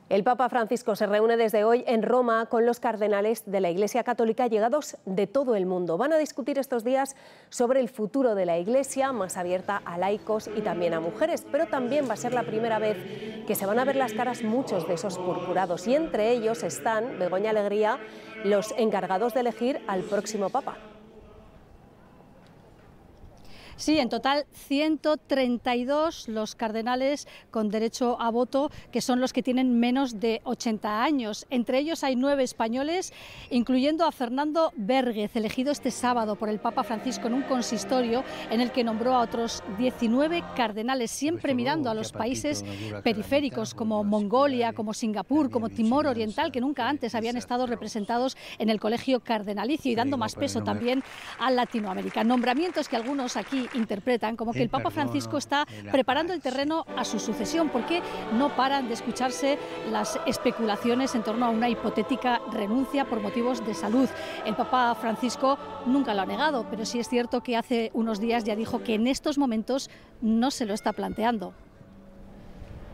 El Papa Francisco se reúne desde hoy en Roma con los cardenales de la Iglesia Católica llegados de todo el mundo. Van a discutir estos días sobre el futuro de la Iglesia, más abierta a laicos y también a mujeres, pero también va a ser la primera vez que se van a ver las caras muchos de esos purpurados y entre ellos están, Begoña Alegría, los encargados de elegir al próximo Papa. Sí, en total 132 los cardenales con derecho a voto, que son los que tienen menos de 80 años. Entre ellos hay 9 españoles, incluyendo a Fernando Vérguez, elegido este sábado por el Papa Francisco en un consistorio en el que nombró a otros 19 cardenales, siempre mirando a los países periféricos como Mongolia, como Singapur, como Timor Oriental, que nunca antes habían estado representados en el colegio cardenalicio, y dando más peso también a Latinoamérica. Nombramientos que algunos aquí interpretan como que el Papa Francisco está preparando el terreno a su sucesión, porque no paran de escucharse las especulaciones en torno a una hipotética renuncia por motivos de salud. El Papa Francisco nunca lo ha negado, pero sí es cierto que hace unos días ya dijo que en estos momentos no se lo está planteando.